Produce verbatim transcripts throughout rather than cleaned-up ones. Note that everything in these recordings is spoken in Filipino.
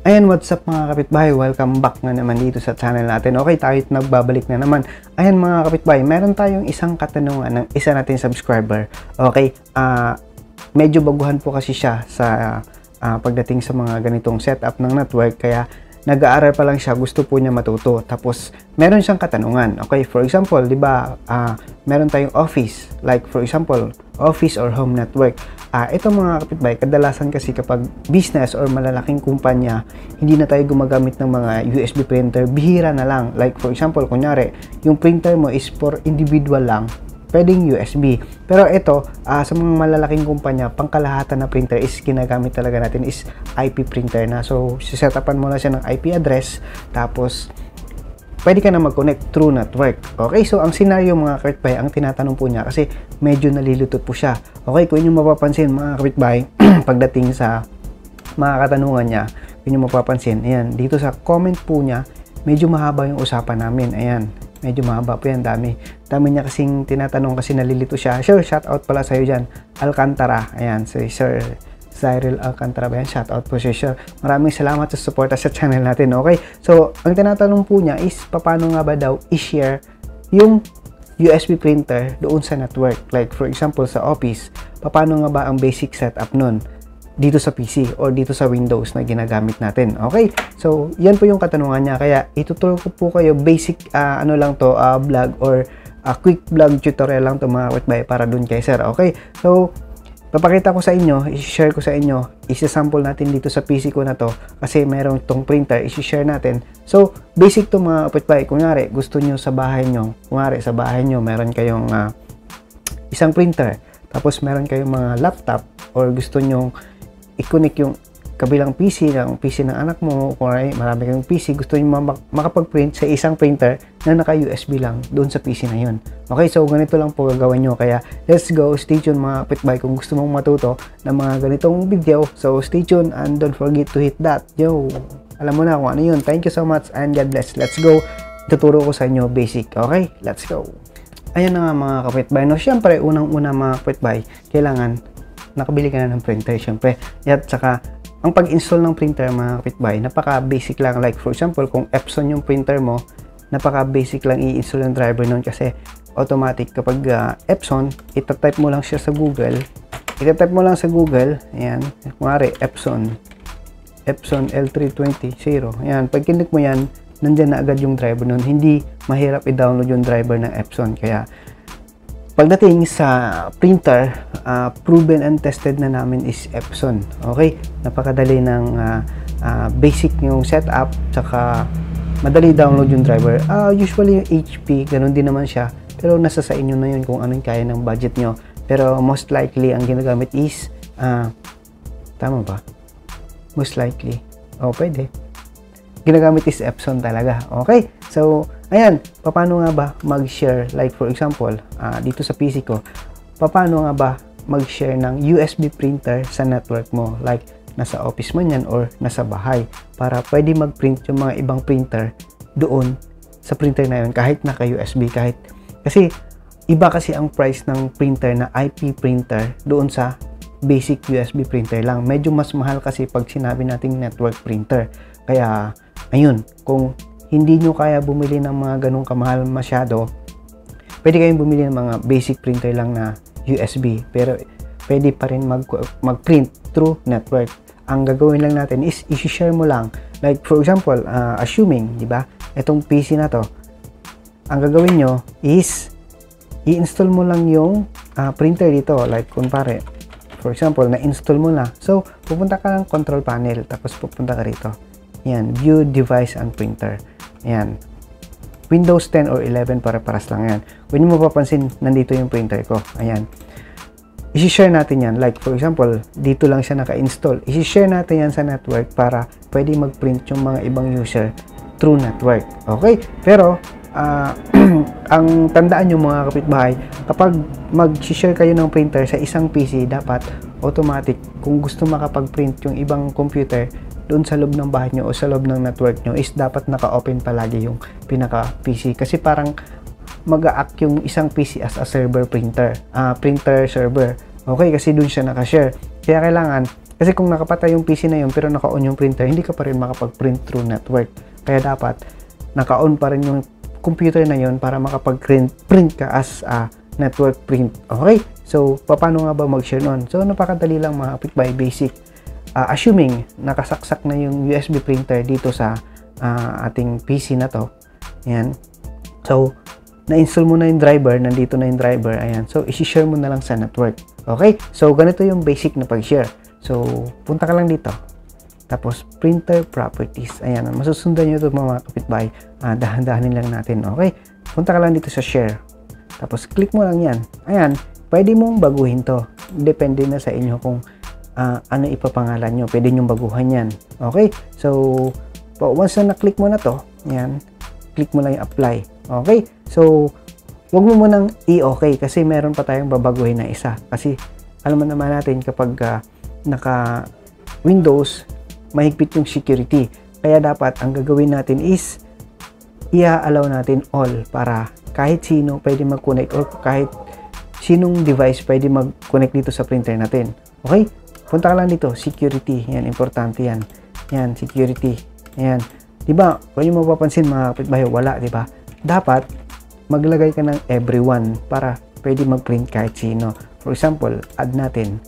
Ayan, what's up mga kapitbahay? Welcome back na naman dito sa channel natin. Okay, tayo nagbabalik na naman. Ayan mga kapitbahay, meron tayong isang katanungan ng isa nating subscriber. Okay, uh, medyo baguhan po kasi siya sa uh, pagdating sa mga ganitong setup ng network. Kaya nag-aaral pa lang siya, gusto po niya matuto. Tapos meron siyang katanungan. Okay, for example, di ba uh, meron tayong office. Like for example, office or home network. Ah, uh, ito mga kapitbahay, kadalasan kasi kapag business or malalaking kumpanya, hindi na tayo gumagamit ng mga U S B printer, bihira na lang. Like for example, kunyari, yung printer mo is for individual lang, pwedeng U S B. Pero ito, uh, sa mga malalaking kumpanya, pangkalahatan na printer is ginagamit talaga natin is I P printer na. So, sisetapan mo na siya ng I P address, tapos pwede ka na mag-connect through network. Okay, so ang scenario mga kapitbahay, ang tinatanong po niya kasi medyo nalilutot po siya. Okay, kung inyo mapapansin mga kapitbahay, pagdating sa mga katanungan niya, kung inyo mapapansin, ayan, dito sa comment po niya, medyo mahaba yung usapan namin. Ayan, medyo mahaba po yan, dami. Dami niya kasing tinatanong kasi nalilito siya. Sure, shout out pala sa'yo dyan, Alcantara. Ayan, si Sir Cyril Alcantara ba yan? Shout out po siya, sure. Maraming salamat sa support sa channel natin. Okay, so ang tinatanong po niya is paano nga ba daw i-share yung U S B printer doon sa network. Like for example sa office, paano nga ba ang basic setup nun dito sa P C or dito sa Windows na ginagamit natin. Okay, so yan po yung katanungan niya. Kaya ituturo ko po kayo basic uh, ano lang to, uh, vlog or uh, quick vlog tutorial lang to mga kapitbahay para dun kay sir. Okay, so papakita ko sa inyo, i-share ko sa inyo, isa-sample natin dito sa P C ko na to kasi mayroong tong printer, i-share natin. So, basic to mga kapitbahay. Kunyari, gusto nyo sa bahay nyo, kunyari sa bahay nyo, meron kayong uh, isang printer, tapos meron kayong mga laptop or gusto nyo i-connect yung kabilang P C ng P C ng anak mo, kung marami kayong P C, gusto nyo makapag-print sa isang printer na naka-U S B lang doon sa P C na yun. Okay, so ganito lang po gagawin nyo. Kaya let's go, stay tuned mga kapitbahay kung gusto mong matuto ng mga ganitong video. So stay tuned and don't forget to hit that. Yo, alam mo na kung ano yun. Thank you so much and God bless. Let's go. Tuturo ko sa inyo basic. Okay, let's go. Ayan na nga mga kapitbahay. No, syempre, unang-una mga kapitbahay, kailangan nakabili ka na ng printer. Syempre, at saka ang pag-install ng printer mga kapitbahay, napaka-basic lang. Like for example, kung Epson yung printer mo, napaka-basic lang i-install yung driver nun kasi automatic kapag uh, Epson, itatype mo lang siya sa Google. Itatype mo lang sa Google, ayan, kumari Epson, Epson L three twenty zero. Ayan, pag kinik mo yan, nandyan na agad yung driver nun. Hindi mahirap i-download yung driver ng Epson. Kaya pagdating sa printer, uh, proven and tested na namin is Epson. Okay? Napakadali ng uh, uh, basic yung setup, tsaka madali download yung driver. Uh, usually yung H P, ganun din naman siya. Pero nasa sa inyo na yun kung anong kaya ng budget nyo. Pero most likely, ang ginagamit is, uh, tama ba? Most likely. O, oh, pwede. Ginagamit is Epson talaga. Okay? So, ayan, paano nga ba mag-share? Like for example, uh, dito sa P C ko, paano nga ba mag-share ng U S B printer sa network mo? Like, nasa office man yan or nasa bahay. Para pwede mag-print yung mga ibang printer doon sa printer na yun. Kahit naka-U S B, kahit. Kasi, iba kasi ang price ng printer na I P printer doon sa basic U S B printer lang. Medyo mas mahal kasi pag sinabi nating network printer. Kaya, ayun, kung hindi nyo kaya bumili ng mga ganong kamahal masyado, pwede kayong bumili ng mga basic printer lang na U S B, pero pwede pa rin mag, mag-print through network. Ang gagawin lang natin is i-share mo lang. Like for example, uh, assuming, di ba, itong P C na to, ang gagawin nyo is i-install mo lang yung uh, printer dito. Like kung pare, for example, na-install mo na. So, pupunta ka ng control panel, tapos pupunta ka rito. Yan, view device and printer. Yan, Windows ten or eleven, para-paras lang yan. Kung nyo mapapansin, nandito yung printer ko. Ayan, i-share natin yan. Like for example, dito lang siya naka-install. I-share natin yan sa network para pwede mag-print yung mga ibang user through network. Okay? Pero uh, ang tandaan nyo mga kapitbahay, kapag mag-share kayo ng printer sa isang P C, dapat automatic, kung gusto makapag-print yung ibang computer doon sa loob ng bahay nyo o sa loob ng network nyo, is dapat naka-open palagi yung pinaka-P C. Kasi parang mag-a-act yung isang P C as a server printer, uh, printer server. Okay, kasi doon siya naka-share. Kaya kailangan Kasi kung nakapatay yung P C na yun pero naka-on yung printer, hindi ka pa rin makapag-print through network. Kaya dapat naka-on pa rin yung computer na yun para makapag-print print ka as a network print. Okay? So, paano nga ba mag-share nun? So, napakadali lang mga kapitbahay, basic. Uh, assuming nakasaksak na yung U S B printer dito sa uh, ating P C na to. Ayan. So, na-install mo na yung driver, nandito na yung driver. Ayan. So, isi-share mo na lang sa network. Okay? So, ganito yung basic na pag-share. So, punta ka lang dito. Tapos, printer properties. Ayan. Masusundan nyo ito mga kapitbahay. Uh, dahan-dahanin lang natin. Okay? Punta ka lang dito sa share. Tapos, click mo lang yan. Ayan. Pwede mong baguhin to. Depende na sa inyo kung uh, ano ipapangalan nyo. Pwede nyo baguhan yan. Okay? So, once na na-click mo na to, ayan, click mo lang yung apply. Okay? So, wag mo munang i-okay kasi meron pa tayong babaguhin na isa. Kasi, alam mo naman natin kapag uh, naka Windows, mahigpit yung security. Kaya dapat, ang gagawin natin is i-allow natin all para kahit sino pwede mag-connect or kahit sinong device pwede mag-connect dito sa printer natin. Okay? Punta ka lang dito, security. Yan, importante yan. Yan, security. Yan. Diba, kung yung mapapansin mga kapitbahay, wala, diba? Dapat, maglagay ka ng everyone para pwede mag-print kahit sino. For example, add natin.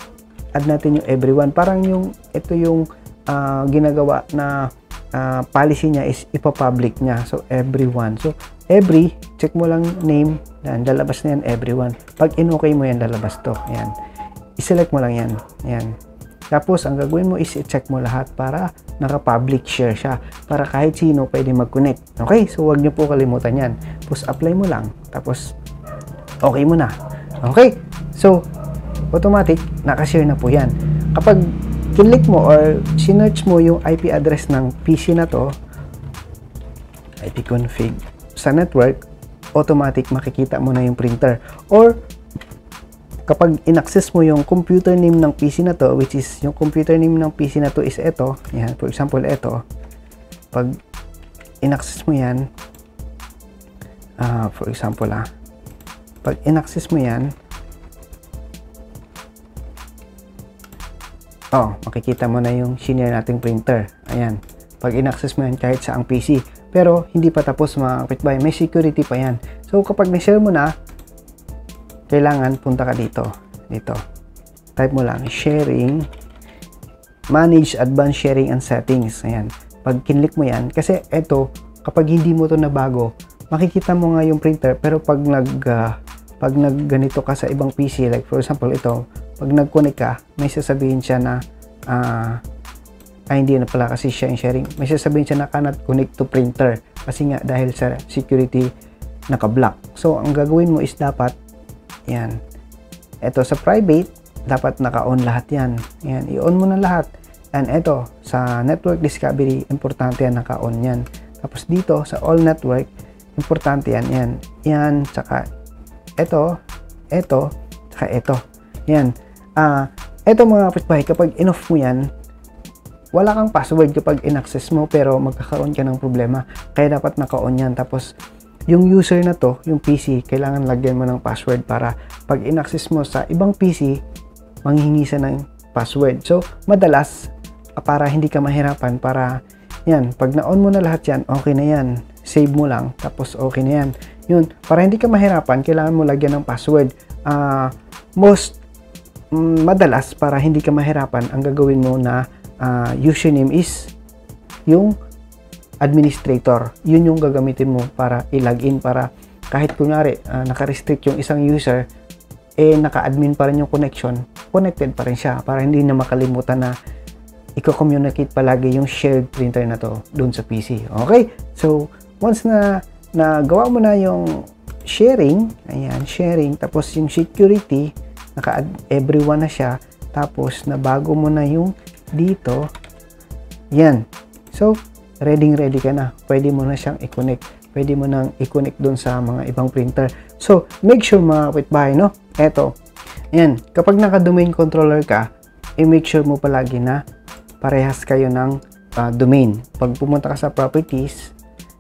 Add natin yung everyone. Parang yung, ito yung uh, ginagawa na uh, policy niya is ipapublic niya. So, everyone. So, every, check mo lang name, yan, lalabas na yan, everyone. Pag in-okay mo yan, lalabas to. Yan. I-select mo lang yan. Yan. Tapos, ang gagawin mo is i-check mo lahat para naka-public share siya. Para kahit sino pwede mag-connect. Okay? So, wag nyo po kalimutan yan. Tapos, apply mo lang. Tapos, okay mo na. Okay? So, automatic, nakashare na po yan. Kapag kinlik mo or sinearch mo yung I P address ng P C na to, I P config sa network, automatic makikita mo na yung printer. Or, kapag in-access mo yung computer name ng P C na to, which is yung computer name ng P C na to is ito, yan, for example, ito, pag in-access mo yan, uh, for example, ah, pag in-access mo yan, oh, makikita mo na yung senior nating printer. Ayan, pag in-access mo yan kahit sa ang P C. Pero, hindi pa tapos mga kapitbahay, may security pa yan. So, kapag na-share mo na, kailangan punta ka dito. Dito. Type mo lang, sharing, manage advanced sharing and settings. Ayan. Pag kinlik mo yan, kasi eto, kapag hindi mo to nabago, makikita mo nga yung printer, pero pag nag, uh, pag nagganito ka sa ibang P C, like for example, ito, pag nag-connect ka, may sasabihin siya na, uh, ay hindi na pala kasi siya yung sharing, may sasabihin siya na cannot connect to printer. Kasi nga, dahil sa security, naka-block. So, ang gagawin mo is dapat, yan. Ito sa private, dapat naka-on lahat yan. Yan, i-on mo na lahat. And ito, sa network discovery, importante yan, naka-on yan. Tapos dito, sa all network, importante yan, yan. Yan, tsaka ito, ito, tsaka ito. Yan. Ah, uh, ito mga kapitbahay, kapag in-off mo yan, wala kang password kapag in-access mo, pero magkakaroon ka ng problema. Kaya dapat naka-on yan. Tapos, yung user na to, yung P C, kailangan lagyan mo ng password para pag in-access mo sa ibang P C, manghihingi siya ng password. So, madalas, para hindi ka mahirapan, para yan, pag na-on mo na lahat yan, okay na yan. Save mo lang, tapos okay na yan. Yun, para hindi ka mahirapan, kailangan mo lagyan ng password. Uh, most, mm, madalas, para hindi ka mahirapan, ang gagawin mo na uh, username is yung administrator. Yun yung gagamitin mo para i-login, para kahit kunyari uh, naka-restrict yung isang user, eh naka-admin pa rin yung connection, connected pa rin siya, para hindi na makalimutan na i-communicate palagi yung shared printer na to dun sa P C. Okay? So, once na nagawa mo na yung sharing, ayan, sharing, tapos yung security, naka-everyone na siya, tapos nabago mo na yung dito, yan. So, ready ready ka na. Pwede mo na siyang i-connect. Pwede mo nang i-connect doon sa mga ibang printer. So, make sure mga kapitbahay, no? Eto. Ayan. Kapag naka-domain controller ka, i-make sure mo palagi na parehas kayo ng uh, domain. Pag pumunta ka sa properties,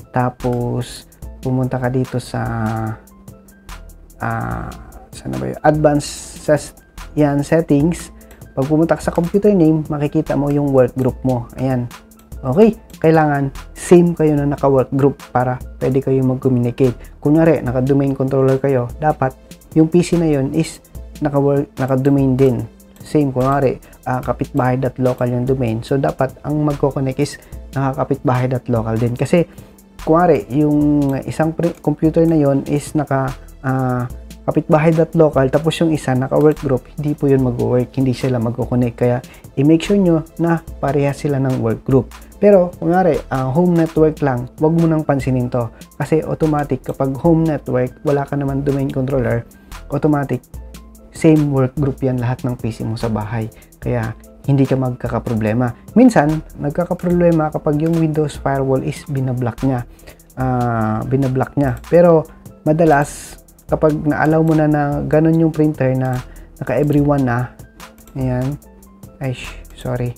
tapos pumunta ka dito sa uh, saan na ba yun? Advanced ses yan, settings. Pag pumunta ka sa computer name, makikita mo yung work group mo. Ayan. Okay, kailangan same kayo na naka-work group para pwede kayo mag-communicate. Kunyari, naka-domain controller kayo, dapat yung P C na yun is naka-work, naka-domain din. Same, kunwari, uh, kapitbahay.local yung domain. So, dapat ang magko-connect is nakakapitbahay.local din. Kasi, kunwari, yung isang computer na yon is naka uh, kapitbahay.local, tapos yung isa naka-work group, hindi po yun mag-work, hindi sila magko-connect. Kaya, i-make sure nyo na parehas sila ng work group. Pero, kunwari, uh, home network lang, wag mo nang pansinin to. Kasi, automatic, kapag home network, wala ka naman domain controller, automatic, same work group yan lahat ng P C mo sa bahay. Kaya, hindi ka magkakaproblema. Minsan, nagkakaproblema kapag yung Windows Firewall is binablock niya. Uh, binablock niya. Pero, madalas, kapag na-allow mo na na ganun yung printer na naka-everyone na, ayan, ay, sorry,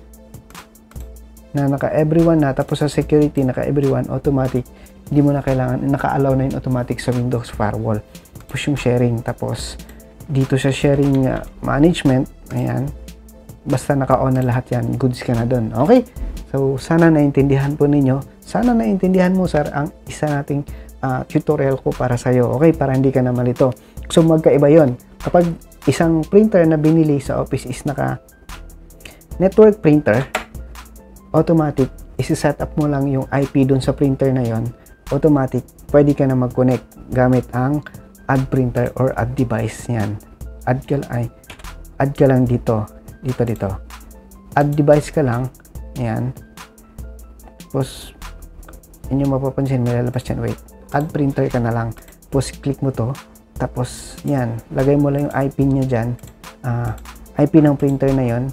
na naka-everyone na, tapos sa security, naka-everyone, automatic, hindi mo na kailangan, naka-allow na yung automatic sa Windows Firewall. Push yung sharing, tapos, dito sa sharing uh, management, ayan, basta naka-on na lahat yan, goods ka na dun. Okay? So, sana naintindihan po ninyo, sana naintindihan mo, sir, ang isa nating uh, tutorial ko para sa'yo. Okay? Para hindi ka na malito. So, magkaiba yon. Kapag isang printer na binili sa office is naka network printer, automatic, isi-set up mo lang yung I P dun sa printer na yon, automatic, pwede ka na mag-connect gamit ang add printer or add device. Yan. Add ka, ay, add ka lang dito. Dito, dito. Add device ka lang. Yan. Tapos, inyo mapapansin, may lalabas yan. Wait. Add printer ka na lang. Tapos, click mo to. Tapos, yan. Lagay mo lang yung I P niya dyan. Uh, I P ng printer na yon.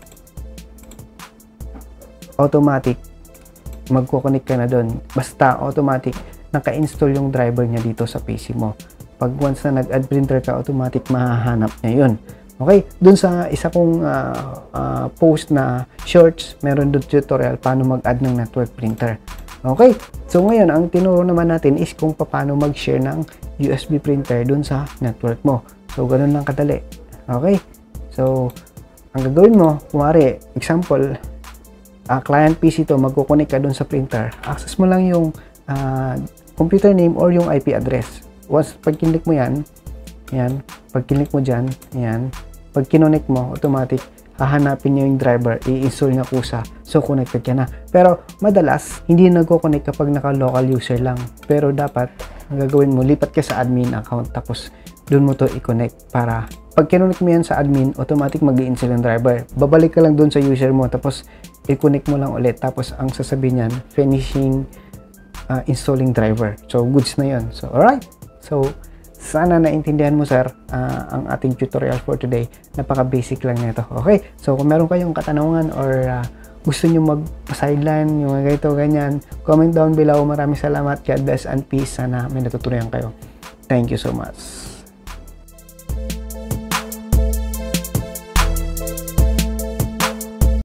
Automatic. Magkoconnect ka na doon. Basta, automatic. Naka-install yung driver niya dito sa P C mo. Pag once na nag-add printer ka, automatic mahahanap niya yun. Okay? Dun sa isa kong uh, uh, post na shorts, meron doon tutorial paano mag-add ng network printer. Okay? So ngayon, ang tinuro naman natin is kung paano mag-share ng U S B printer dun sa network mo. So, ganun lang kadali. Okay? So, ang gagawin mo, kumari, example, uh, client P C to, magkoconnect ka dun sa printer. Access mo lang yung uh, computer name or yung I P address. Once pag kinlik mo yan, yan, pag kinlik mo dyan, yan, pag kinonek mo, automatic, hahanapin niya yung driver, i-install niya kusa, so connected ka na. Pero madalas, hindi nagko-connect kapag naka-local user lang. Pero dapat, ang gagawin mo, lipat ka sa admin account, tapos doon mo to i-connect para pag kinonek mo yan sa admin, automatic mag-i-install yung driver. Babalik ka lang doon sa user mo, tapos i-connect mo lang ulit, tapos ang sasabihin niyan, finishing uh, installing driver. So, goods na yun. So, alright. So, sana naintindihan mo, sir, uh, ang ating tutorial for today. Napaka-basic lang nito. Okay? So, kung meron kayong katanungan or uh, gusto nyo mag-sideline, yung ganito, ganyan, comment down below. Maraming salamat. God bless and peace. Sana may natutunan kayo. Thank you so much.